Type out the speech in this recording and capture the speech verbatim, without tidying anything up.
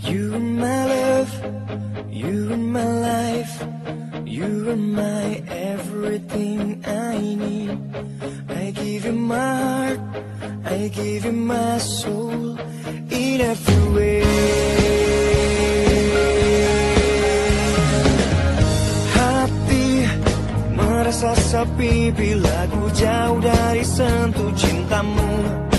You are my love, you are my life, you are my everything I need. I give you my heart, I give you my soul in every way. Hati merasa sepi bila ku jauh dari sentuh cintamu.